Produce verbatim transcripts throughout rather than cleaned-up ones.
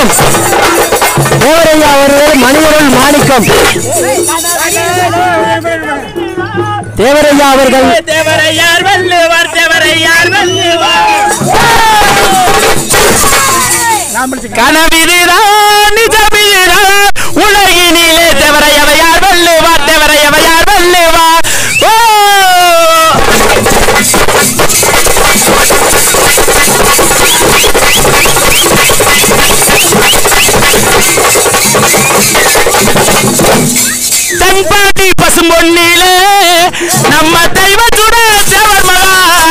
மாணிக்கம் தேவரையா அவர்கள் மணியருள் மாணிக்கம் தேவரையா அவர்கள் தேவரையார் வள்ளுவர் தேவரையார் வள்ளுவர் கனவிதுதான் நிஜமிதுதான் உலகினிலே தேவரையவையார் வள்ளுவர் தேவரையவையார் வள்ளுவர் தென்பாண்டி பசும்பொன்னிலே நம்ம தெய்வத்துட தேவர் மகா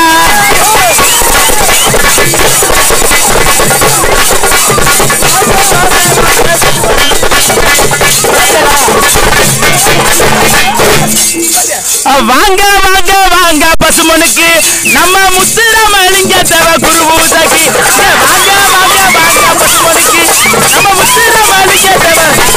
வாங்க வாங்க வாங்க பசுமனுக்கு நம்ம முத்துராமலிங்க தேவ குரு பூஜைக்கு வாங்க வாங்க வாங்க பசுமனுக்கு நம்ம முத்துராமலிங்க தேவ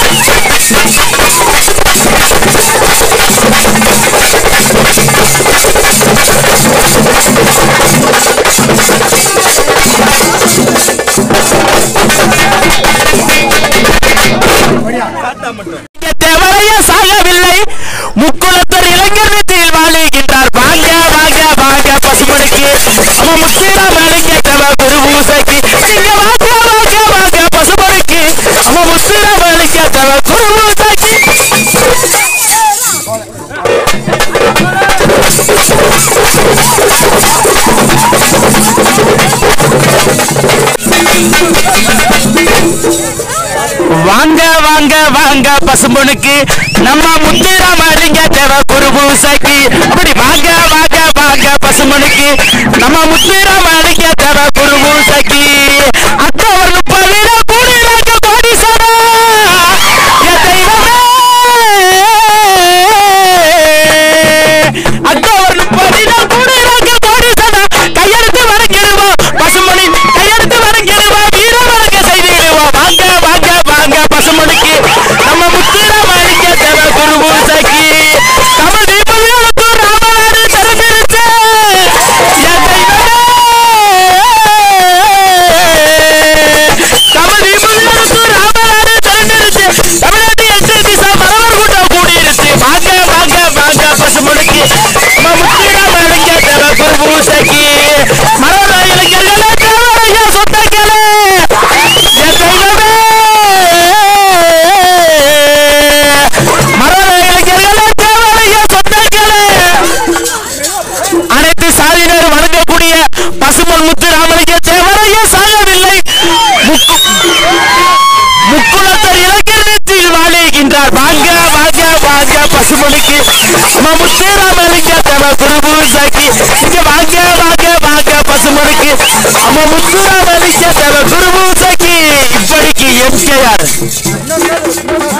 தேவரைய சாகவில்லை முக்குளத்தர் இளைஞர் வீட்டில் வாழுகின்றார் வாங்க வாங்க வாங்க பசுமனுக்கு நம்ம முத்துராமலிங்க தேவ குரு பூஜைக்கு நீங்க வாங்க வாங்க வாங்க பசுமனுக்கு நம்ம முத்துராமலிங்க தேவ குரு பூஜைக்கு வாங்க வாங்க வாங்க பசும்பொனுக்கு நம்ம முத்துராமலிங்க தேவ குரு பூஜைக்கு அப்படி வாங்க வாங்க வாங்க பசும்பொனுக்கு நம்ம முத்துராமலிங்க தேவ குரு பூஜைக்கு அக்டோபர் முப்பது கூடியிருக்க கோடீஸ்வரா என் தெய்வமே அக்டோபர் முப்பது கூடியிருக்க கோடீஸ்வரா கையெழுத்து வணங்கிடுவோம் பசும்பொனி கையெழுத்து வணங்கிடுவோம் வீர வணங்க செய்திடுவோம் வாங்க வாங்க வாங்க பசுமனுக்கு நம்ம முத்துராமலிங்க தேவ குரு பூஜைக்கு தமிழ் தீபத்து ராமநாடு திறந்திருச்சு என் தெய்வமே தமிழ் தீபத்து ராமநாடு திறந்திருச்சு தமிழ்நாட்டு எட்டு திசை மரவர் கூட்டம் கூடியிருச்சு வாங்க வாங்க வாங்க பசுமனுக்கு நம்ம முத்துராமலிங்க தேவ குரு பூஜைக்கு மரவர இளைஞர்களே தேவரையா சொந்தங்களே என் தெய்வமே அனைத்து சாதியினர் வணங்கக்கூடிய பசும்பொன் முத்துராமலிங்க தேவரையா சாகவில்லை முக்குளத்தர் இளைஞர் வீட்டில் வாழுகின்றார் வாங்க வாங்க வாங்க பசுமொழிக்கு நம்ம முத்துராமலிங்க தேவ குரு பூஜைக்கு இங்க வாங்க வாங்க வாங்க பசுமொழிக்கு நம்ம முத்துராமலிங்க தேவ குரு பூஜைக்கு இப்படிக்கு எம்கேஆர்